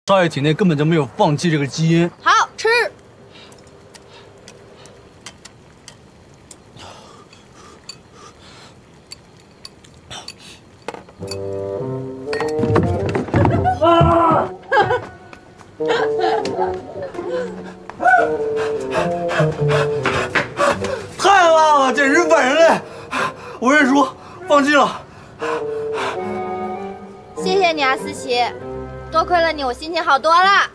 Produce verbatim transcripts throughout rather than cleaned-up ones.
少爷体内根本就没有放弃这个基因。 好吃。 啊！太辣了，简直反人类！我认输，放弃了。 谢谢你啊，思琪，多亏了你，我心情好多了。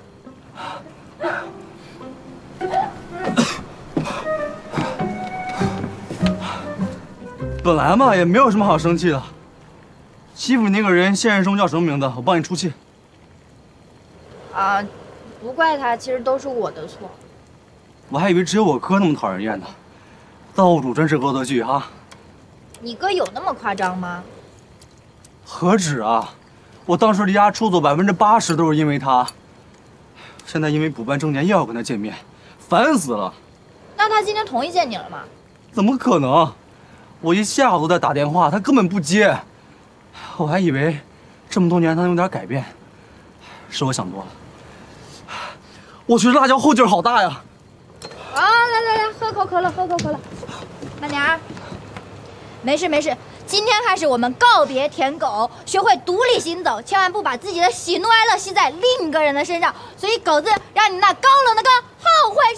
本来嘛，也没有什么好生气的。欺负你那个人，现实中叫什么名字？我帮你出气。 啊，不怪他，其实都是我的错。 我还以为只有我哥那么讨人厌呢，造主真是恶作剧哈！ 你哥有那么夸张吗？ 何止啊！我当时离家出走百分之八十都是因为他，现在因为补办证件又要跟他见面，烦死了。 那他今天同意见你了吗？ 怎么可能？我一下午都在打电话，他根本不接。我还以为这么多年他能有点改变，是我想多了。我觉得辣椒后劲儿好大呀！ 啊，来来来，喝口可乐，喝口可乐，慢点儿。没事没事，今天开始我们告别舔狗，学会独立行走，千万不把自己的喜怒哀乐吸在另一个人的身上。所以狗子，让你那高冷的哥后悔